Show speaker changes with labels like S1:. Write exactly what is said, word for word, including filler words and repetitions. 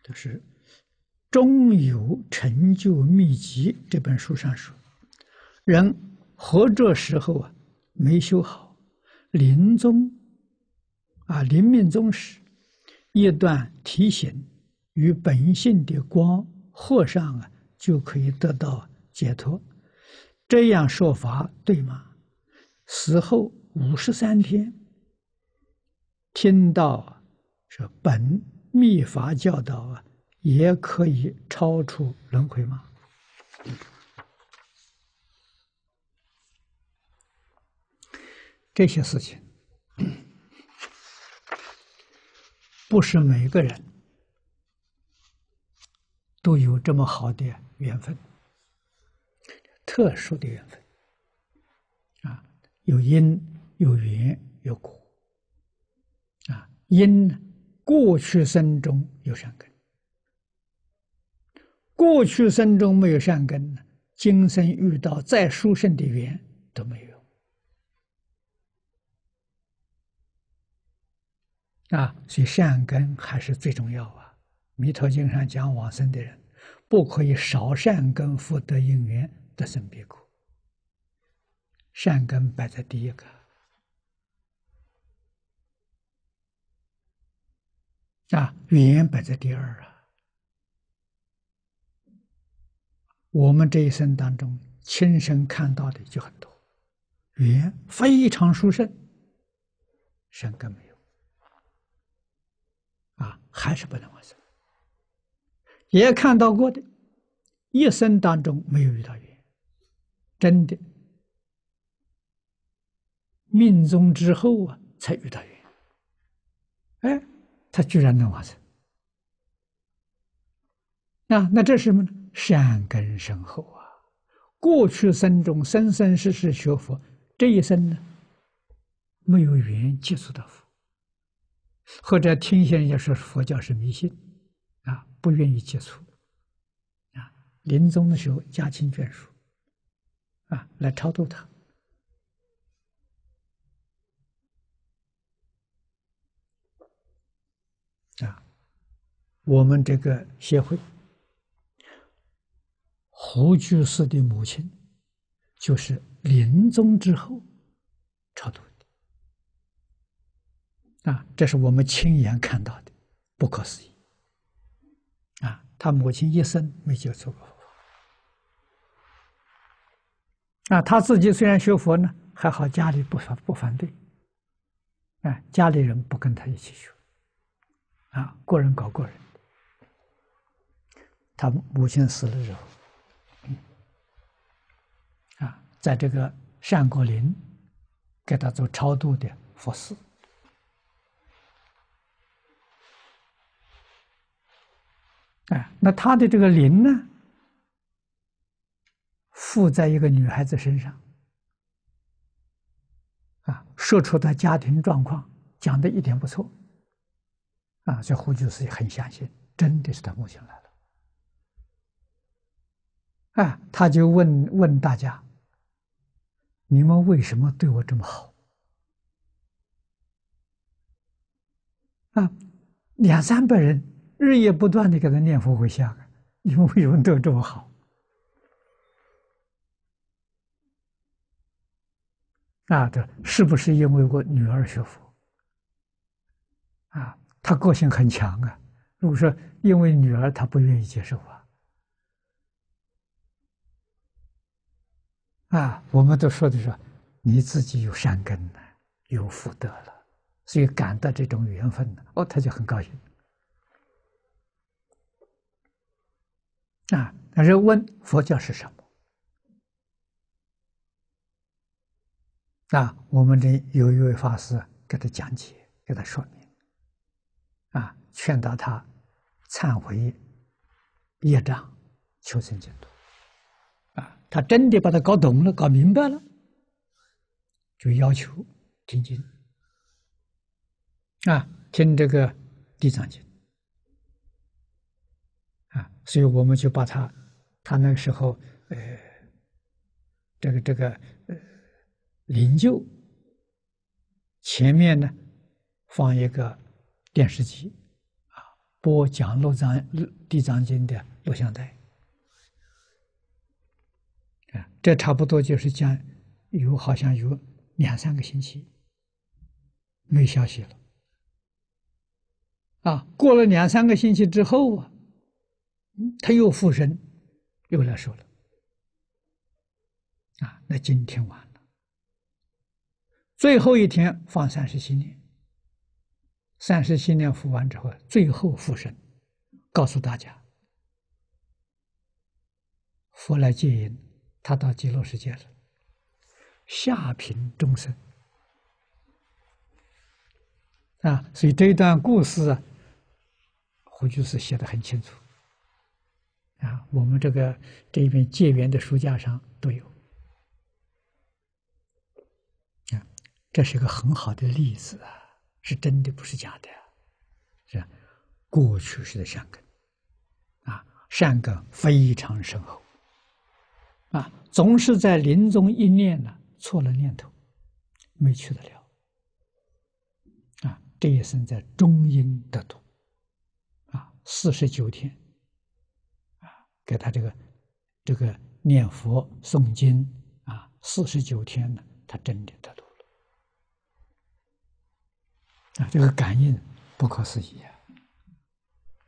S1: 就是《中有成就秘籍》这本书上说，人活着时候啊没修好，临终啊临命终时，一段提醒与本性的光和上啊，就可以得到解脱。这样说法对吗？死后五十三天，听到说本密法教导啊，也可以超出轮回吗？这些事情不是每个人都有这么好的缘分，特殊的缘分啊，有因有缘有果啊。因呢，过去生中有善根，过去生中没有善根呢，今生遇到再殊胜的缘都没有啊。所以善根还是最重要啊。弥陀经上讲，往生的人不可以少善根福德因缘得生彼国，善根摆在第一个啊，缘摆在第二啊。我们这一生当中亲身看到的就很多，缘非常殊胜，善根没有啊，还是不能往生。也看到过的，一生当中没有遇到缘，真的命中之后啊才遇到缘，哎，他居然能往生啊！那这是什么呢？善根深厚啊！过去生中生生世世学佛，这一生呢没有缘接触到佛，或者听见人家说佛教是迷信啊，不愿意接触啊，临终的时候家亲眷属啊来超度他啊。我们这个协会胡居士的母亲就是临终之后超度的啊，这是我们亲眼看到的，不可思议啊！他母亲一生没接触过佛啊，他自己虽然学佛呢，还好家里不反不反对，啊，家里人不跟他一起学啊，个人搞个人。他母亲死了之后，嗯，啊，在这个善果林给他做超度的佛事。哎，那他的这个灵呢，附在一个女孩子身上，啊，说出他家庭状况，讲的一点不错，啊，这胡居士也很相信，真的是他母亲来了。啊，他就问问大家：“你们为什么对我这么好？”啊，两三百人日夜不断的给他念佛回向，你们为什么对我这么好？啊，这是不是因为我女儿学佛？啊，他个性很强啊。如果说因为女儿，他不愿意接受啊。啊，我们都说的是你自己有善根了，有福德了，所以感到这种缘分了，哦，他就很高兴。啊，但是问佛教是什么？啊，我们这有一位法师给他讲解，给他说明，啊，劝导他忏悔业障，求生净土。啊，他真的把它搞懂了，搞明白了，就要求听经，啊，听这个地藏经，啊，所以我们就把他，他那个时候，呃，这个这个呃灵柩前面呢放一个电视机，啊， 播讲录藏地藏经的录像带。啊，这差不多就是讲有好像有两三个星期没消息了。啊，过了两三个星期之后啊，他又附身，又来说了。啊，那今天完了，最后一天放三十七年，三十七年服完之后，最后附身，告诉大家，佛来接引，他到极乐世界了，下品众生。啊，所以这一段故事啊，胡居士写得很清楚。啊，我们这个这一边戒缘的书架上都有。啊，这是一个很好的例子啊，是真的，不是假的，是过去式的善根。啊，善根非常深厚。啊，总是在临终一念呢，错了念头，没去得了。啊，这一生在中阴得度。啊，四十九天。啊，给他这个这个念佛诵经啊，四十九天呢，他真的得度了。啊，这个感应不可思议啊！